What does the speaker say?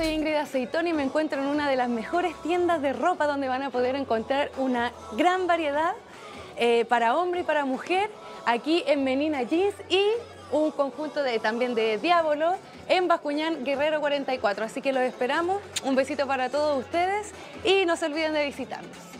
soy Ingrid Aceitón y me encuentro en una de las mejores tiendas de ropa donde van a poder encontrar una gran variedad para hombre y para mujer, aquí en Menina Jeans y un conjunto también de Diablo en Bascuñán Guerrero 44. Así que los esperamos, un besito para todos ustedes y no se olviden de visitarnos.